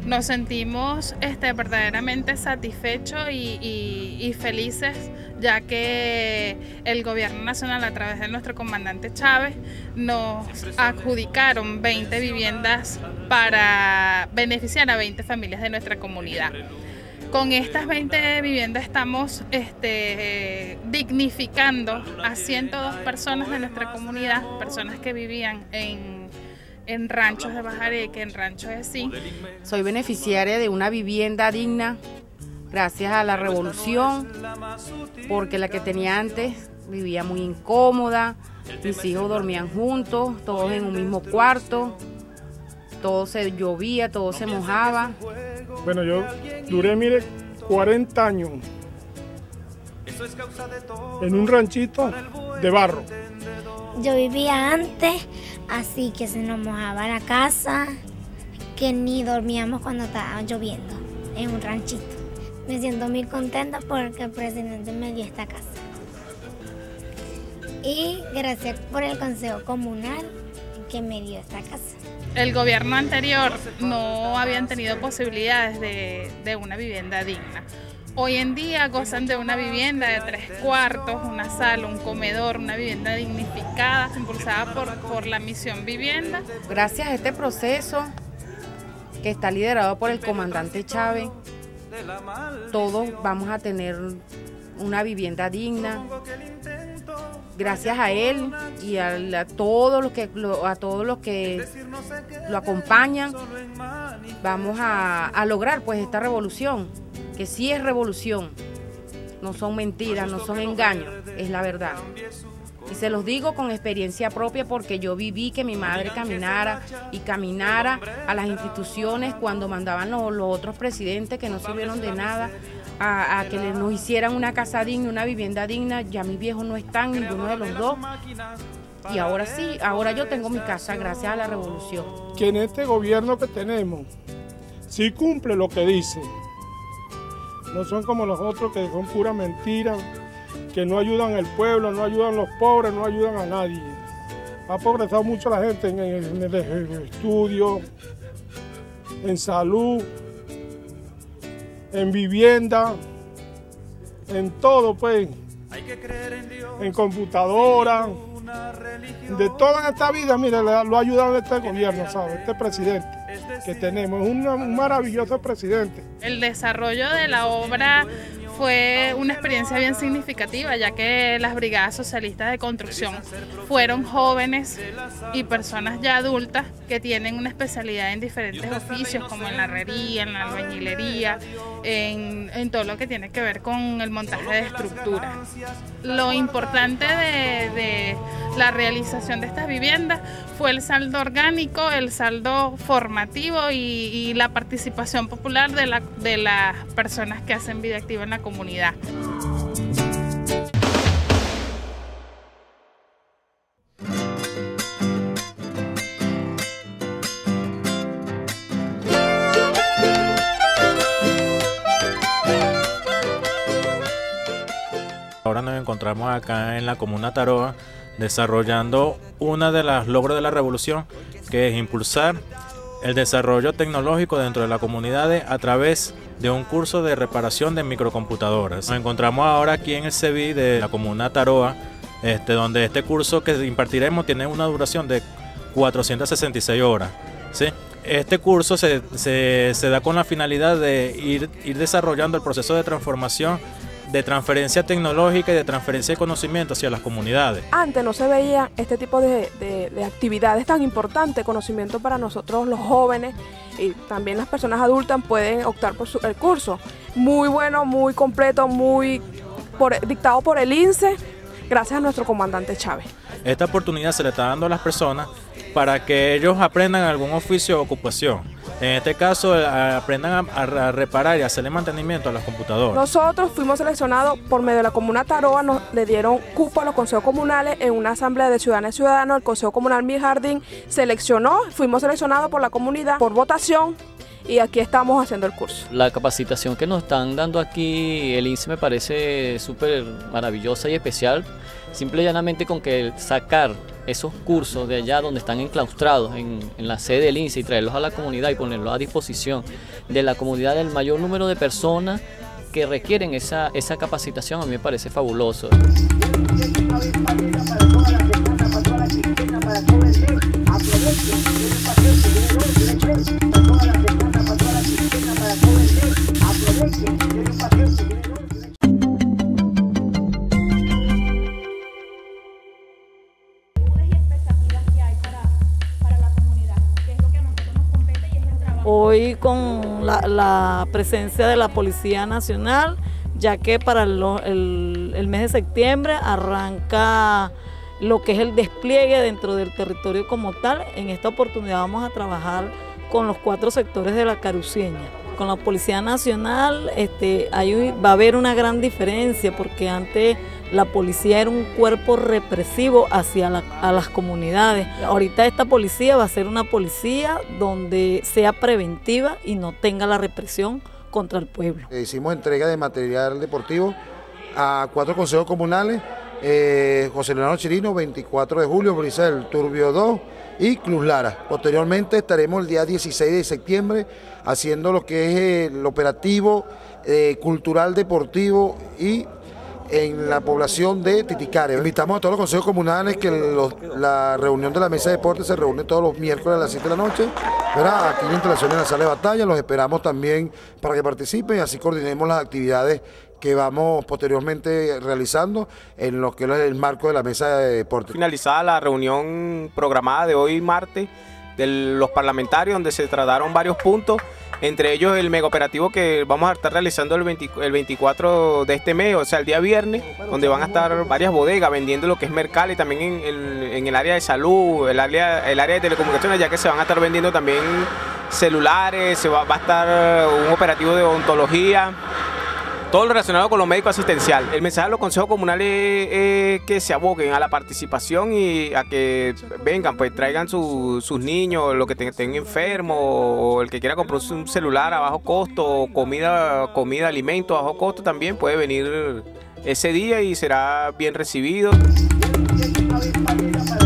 Nos sentimos verdaderamente satisfechos y felices, ya que el gobierno nacional, a través de nuestro comandante Chávez, nos adjudicaron 20 viviendas para beneficiar a 20 familias de nuestra comunidad. Con estas 20 viviendas estamos dignificando a 102 personas de nuestra comunidad, personas que vivían en ranchos de Bajareque, en ranchos de zinc. Soy beneficiaria de una vivienda digna gracias a la revolución, porque la que tenía antes vivía muy incómoda, mis hijos dormían juntos, todos en un mismo cuarto, todo se llovía, todo se mojaba. Bueno, yo duré, mire, 40 años en un ranchito de barro. Yo vivía antes, así que se nos mojaba la casa, que ni dormíamos cuando estaba lloviendo, en un ranchito. Me siento muy contenta porque el presidente me dio esta casa. Y gracias por el Consejo Comunal que me dio esta casa. El gobierno anterior no habían tenido posibilidades de una vivienda digna. Hoy en día gozan de una vivienda de 3 cuartos, una sala, un comedor, una vivienda dignificada, impulsada por la Misión Vivienda. Gracias a este proceso que está liderado por el comandante Chávez, todos vamos a tener una vivienda digna. Gracias a él y a todos los que lo acompañan, vamos a lograr pues esta revolución, que sí es revolución, no son mentiras, no son engaños, es la verdad. Y se los digo con experiencia propia porque yo viví que mi madre caminara a las instituciones cuando mandaban los otros presidentes que no sirvieron de nada, a que nos hicieran una casa digna, una vivienda digna. Ya mis viejos no están, ninguno de los dos. Y ahora sí, ahora yo tengo mi casa gracias a la revolución. Que en este gobierno que tenemos, sí cumple lo que dice. No son como los otros que son pura mentira, que no ayudan al pueblo, no ayudan a los pobres, no ayudan a nadie. Ha progresado mucho la gente en el estudio, en salud, en vivienda, en todo pues, en computadora, de toda esta vida, mire, lo ha ayudado este gobierno, ¿sabe? Este presidente que tenemos, es un maravilloso presidente. El desarrollo de la obra fue una experiencia bien significativa, ya que las brigadas socialistas de construcción fueron jóvenes y personas ya adultas que tienen una especialidad en diferentes oficios, como en la herrería, en la albañilería, en todo lo que tiene que ver con el montaje de estructuras. Lo importante de la realización de estas viviendas fue el saldo orgánico, el saldo formativo y la participación popular de las personas que hacen vida activa en la comunidad. Ahora nos encontramos acá en la comuna Taroa desarrollando una de los logros de la revolución, que es impulsar el desarrollo tecnológico dentro de la comunidad a través de un curso de reparación de microcomputadoras. Nos encontramos ahora aquí en el CEBI de la comuna Taroa, donde este curso que impartiremos tiene una duración de 466 horas. ¿Sí? Este curso se da con la finalidad de ir desarrollando el proceso de transformación, de transferencia tecnológica y de transferencia de conocimiento hacia las comunidades. Antes no se veía este tipo de actividades tan importantes, conocimiento para nosotros los jóvenes y también las personas adultas pueden optar por el curso. Muy bueno, muy completo, dictado por el INSE, gracias a nuestro comandante Chávez. Esta oportunidad se le está dando a las personas para que ellos aprendan algún oficio o ocupación. En este caso, aprendan a reparar y hacerle mantenimiento a las computadoras. Nosotros fuimos seleccionados por medio de la comuna Taroa, le dieron cupo a los consejos comunales en una asamblea de ciudadanas y ciudadanos. El Consejo Comunal Mi Jardín fuimos seleccionados por la comunidad por votación y aquí estamos haciendo el curso. La capacitación que nos están dando aquí, el INSE, me parece súper maravillosa y especial. Simple y llanamente con que sacar esos cursos de allá donde están enclaustrados en la sede del INSE y traerlos a la comunidad y ponerlos a disposición de la comunidad del mayor número de personas que requieren esa capacitación, a mí me parece fabuloso. Hoy con la presencia de la Policía Nacional, ya que para el mes de septiembre arranca lo que es el despliegue dentro del territorio como tal. En esta oportunidad vamos a trabajar con los 4 sectores de la Caruceña. Con la Policía Nacional va a haber una gran diferencia, porque antes la policía era un cuerpo represivo hacia las comunidades. Ahorita esta policía va a ser una policía donde sea preventiva y no tenga la represión contra el pueblo. Hicimos entrega de material deportivo a 4 consejos comunales, José Leonardo Chirino, 24 de julio, Brisa del Turbio 2 y Cruz Lara. Posteriormente estaremos el día 16 de septiembre haciendo lo que es el operativo cultural deportivo y en la población de Titicare. Invitamos a todos los consejos comunales que la reunión de la mesa de deporte se reúne todos los miércoles a las 7 de la noche. ¿Verdad? Aquí en la instalación en la sala de batalla, los esperamos también para que participen y así coordinemos las actividades que vamos posteriormente realizando en lo que es el marco de la mesa de deporte. Finalizada la reunión programada de hoy martes de los parlamentarios, donde se trataron varios puntos, entre ellos el mega operativo que vamos a estar realizando el 24 de este mes, o sea el día viernes, donde van a estar varias bodegas vendiendo lo que es mercal y también en el área de salud, el área de telecomunicaciones, ya que se van a estar vendiendo también celulares, va a estar un operativo de odontología, todo lo relacionado con lo médico asistencial. El mensaje de los consejos comunales es que se aboquen a la participación y a que vengan, pues traigan sus niños, los que estén enfermos, o el que quiera comprar un celular a bajo costo, comida, alimentos a bajo costo, también puede venir ese día y será bien recibido.